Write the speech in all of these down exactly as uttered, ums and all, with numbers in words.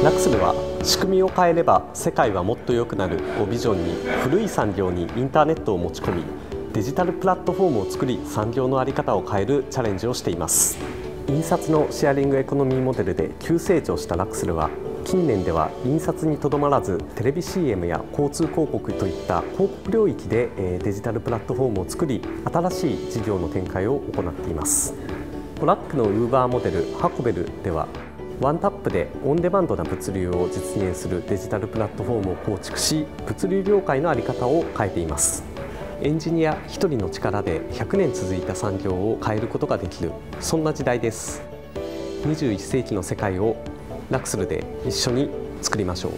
ラクスルは仕組みを変えれば世界はもっと良くなるをビジョンに古い産業にインターネットを持ち込みデジタルプラットフォームを作り産業の在り方を変えるチャレンジをしています。印刷のシェアリングエコノミーモデルで急成長したラクスルは近年では印刷にとどまらずテレビ シーエム や交通広告といった広告領域でデジタルプラットフォームを作り新しい事業の展開を行っています。トラックの Uber モデルハコベルではワンタップでオンデマンドな物流を実現するデジタルプラットフォームを構築し物流業界の在り方を変えています。エンジニアひとりの力でひゃくねん続いた産業を変えることができる、そんな時代です。にじゅういっせいきの世界をラクスルで一緒に作りましょう。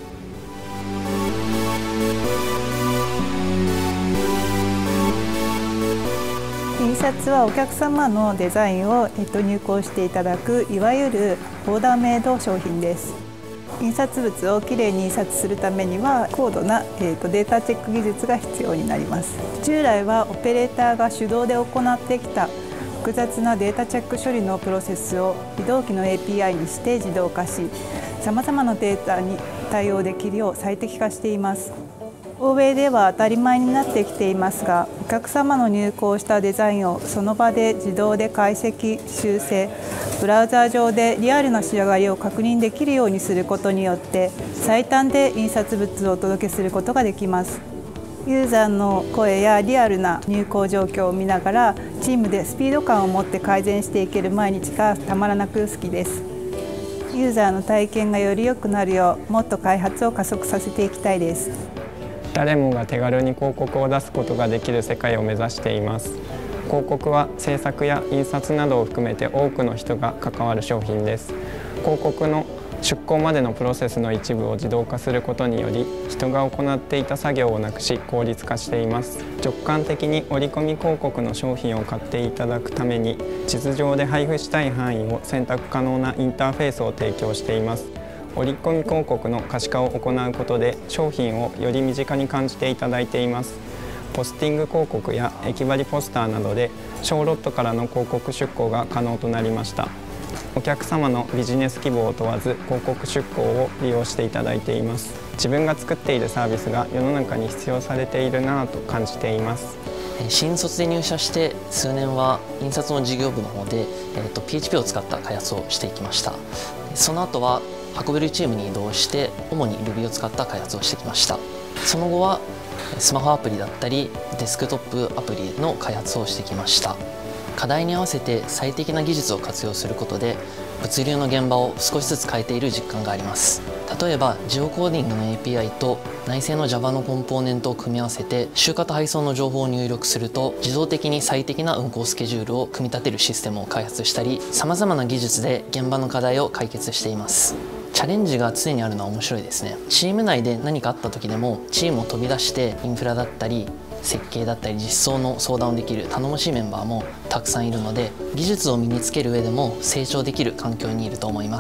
印刷はお客様のデザインを入稿していただくいわゆるオーダーメイド商品です。印刷物をきれいに印刷するためには高度なデータチェック技術が必要になります。従来はオペレーターが手動で行ってきた複雑なデータチェック処理のプロセスを非同期の エーピーアイ にして自動化し、さまざまなデータに対応できるよう最適化しています。欧米では当たり前になってきていますが、お客様の入稿したデザインをその場で自動で解析・修正、ブラウザー上でリアルな仕上がりを確認できるようにすることによって最短で印刷物をお届けすることができます。ユーザーの声やリアルな入稿状況を見ながらチームでスピード感を持って改善していける毎日がたまらなく好きです。ユーザーの体験がより良くなるようもっと開発を加速させていきたいです。 誰もが手軽に広告を出すことができる世界を目指しています。広告は制作や印刷などを含めて多くの人が関わる商品です。広告の出稿までのプロセスの一部を自動化することにより人が行っていた作業をなくし効率化しています。直感的に折り込み広告の商品を買っていただくために地図上で配布したい範囲を選択可能なインターフェースを提供しています。折り込み広告の可視化を行うことで商品をより身近に感じていただいています。ポスティング広告や駅張りポスターなどで小ロットからの広告出稿が可能となりました。お客様のビジネス規模を問わず広告出稿を利用していただいています。自分が作っているサービスが世の中に必要されているなぁと感じています。 新卒で入社して数年は印刷の事業部の方で、えー、と ピーエイチピー を使った開発をしていきました。その後は運べるチームに移動して主に Ruby を使った開発をしてきました。その後はスマホアプリだったりデスクトップアプリの開発をしてきました。課題に合わせて最適な技術を活用することで物流の現場を少しずつ変えている実感があります。例えばジオコーディングの エーピーアイ と内製の Java のコンポーネントを組み合わせて集荷と配送の情報を入力すると自動的に最適な運行スケジュールを組み立てるシステムを開発したり、さまざまな技術で現場の課題を解決しています。チャレンジが常にあるのは面白いですね。チーム内で何かあった時でもチームを飛び出してインフラだったり設計だったり実装の相談をできる頼もしいメンバーもたくさんいるので、技術を身につける上でも成長できる環境にいると思います。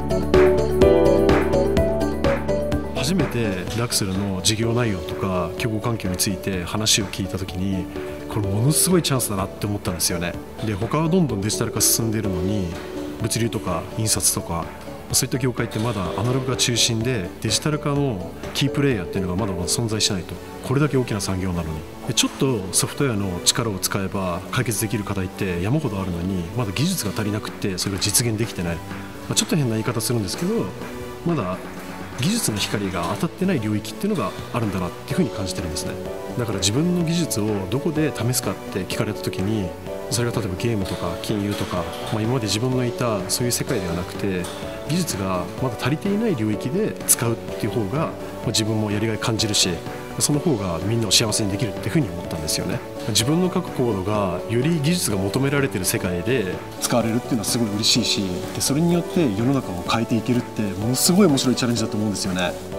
初めてラクスルの事業内容とか競合環境について話を聞いた時にこれものすごいチャンスだなって思ったんですよね。で他はどんどんデジタル化進んでいるのに物流とか印刷とかそういった業界ってまだアナログが中心でデジタル化のキープレイヤーっていうのがまだまだ存在しないと。これだけ大きな産業なのにでちょっとソフトウェアの力を使えば解決できる課題って山ほどあるのにまだ技術が足りなくってそれが実現できてない、まあ、ちょっと変な言い方するんですけどまだ技術の光が当たってない領域っていうのがあるんだなっていうふうに感じてるんですね。だから自分の技術をどこで試すかって聞かれた時にそれが例えばゲームとか金融とか、まあ、今まで自分のいたそういう世界ではなくて技術がまだ足りていない領域で使うっていう方が、まあ、自分もやりがい感じるしその方がみんなを幸せにできるっていうふうに思ったんですよね。自分の書くコードがより技術が求められている世界で使われるっていうのはすごい嬉しいしでそれによって世の中を変えていけるってものすごい面白いチャレンジだと思うんですよね。